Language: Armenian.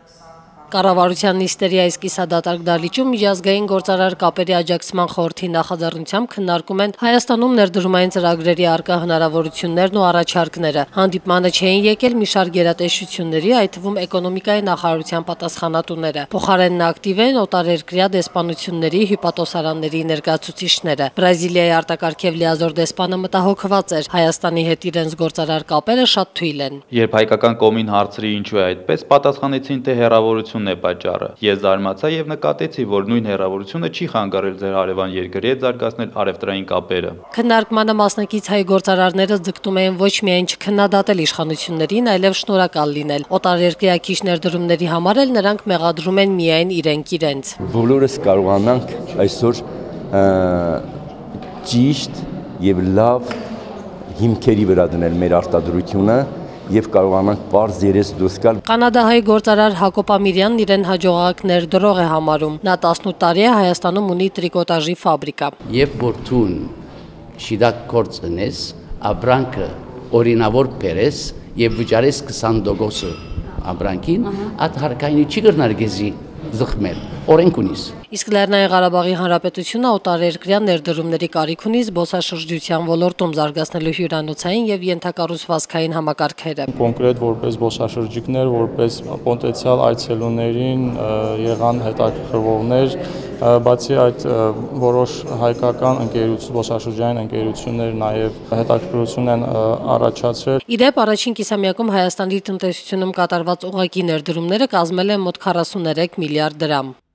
Կառավարության նիստերի այս կիսադատարկ դահլիճում միջազգային գործարար կապերի աջակցման խորհրդի նախաձեռնությամբ քննարկում են Հայաստանում ներդրումային ծրագրերի առկա հնարավորություններն ու առաջարկները։ Հանդիպմանը չէին եկել մի շարք գերատեսչությունների, այդ թվում էկոնոմիկայի նախարարության պատասխանատուները։ Փոխարենն ակտիվ են օտարերկրյա դեսպանությունների, հյուպատոսարանների ներկայացուցիչները։ Բրազիլիայի արտակարգև լիազոր դեսպանը մտահոգված էր։ Հայաստանի հետ իրենց գործարար կապերը շատ թույլ են։ Երբ հայկական կողմին հարցրի ինչու է այդպես, պատասխանեցին, թե հեռավորությունն է պատճառը։ Ես զարմացա եւ նկատեցի, որ նույն հեռավորությունը չի խանգարել ձեր հարևան երկրի հետ զարգացնել առևտրային կապերը։ Քննարկմանը մասնակից հայ գործարարները ձգտում էին ոչ միայն չքննադատել իշխանություններին, այլև շնորհակալ լինել։ Օտարերկրյա քիչ ներդրումների համար էլ նրանք մեղադրում են միայն իրենց։ Բոլորս կարողանանք այսօր ճիշտ եւ լավ հիմքերի վրա դնել մեր արտադրությունը եւ կարողանանք բարձ երես դուրս գալ։ Կանադահայ գործարար Հակոբ Ամիրյանն իրեն հաջողակ ներդրող է համարում։ Նա 18 տարի է Հայաստանում ունի տրիկոտաժի ֆաբրիկա։ Երբ որ դու շիդակ գործնես, ապրանքը օրինավոր բերես եւ վճարես 20% ապրանքին, այդ հարկային չի կրնար գեզի զղմել։ Օրենք ունիս։ Իսկ Լեռնային Ղարաբաղի Հանրապետությունը օտարերկրյա ներդրումների կարիք ունի զբոսաշրջության ոլորտում զարգացնելու հյուրանոցային եւ ենթակառուցվածքային համակարգերը։ Կոնկրետ որպես զբոսաշրջիկներ, որպես պոտենցիալ այցելուներին եղան հետաքրքրվողներ, բացի այդ որոշ հայկական զբոսաշրջային ընկերություններ նաեւ հետաքրքրություն են առաջացրել։ Իդեպ առաջին կիսամյակում Հայաստանի տնտեսությունում կատարված ուղղակի ներդրումները կազմել են մոտ 43 միլիարդ դրամ։